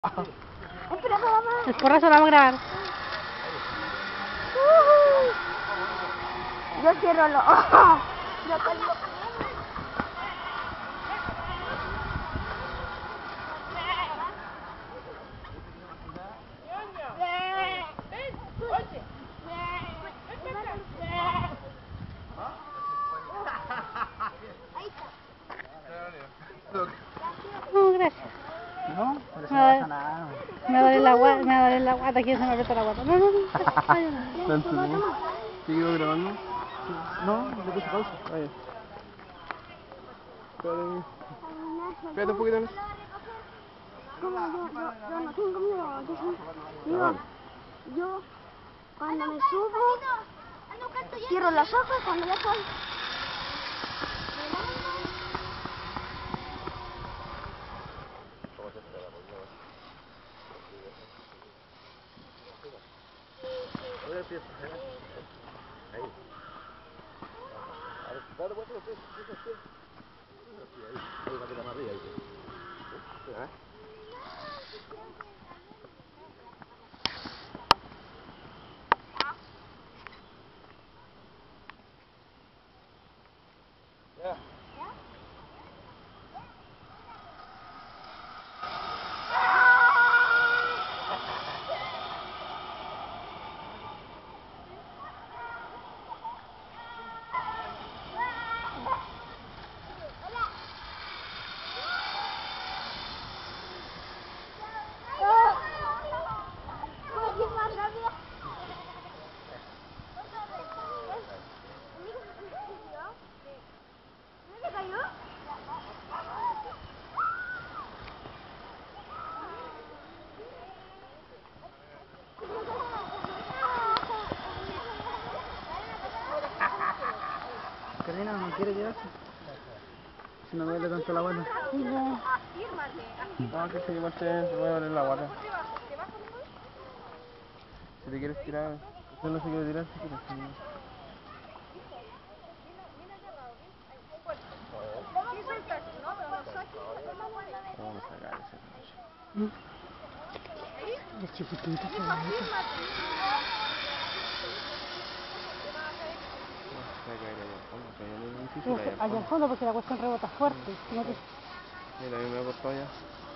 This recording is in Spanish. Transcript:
Espera, mamá. El porrazo lo vamos a grabar. Yo cierro los ojos. Yo tengo... No, gracias. No, pero eso Me no va pasa nada. a doler la guata, me va a doler la guata, aquí se me aprieta la guata. No, no, no. ¿Tanto no? ¿Sigo grabando? No, le puse pausa. Ahí. Espérate un poquito más. Como yo no tengo miedo, yo cuando me subo, cierro los ojos cuando ya estoy. Carolina no quiere quedarse. Si no duele tanto la guata. No, que se igual te voy a doler la guata. Si te quieres tirar, usted no se quiere tirar, si quieres. Vamos a sacar ese coche. Es chiquitito, qué bonito. Allá al fondo porque la cuestión rebota fuerte. Mira, a mí me ha costado ya.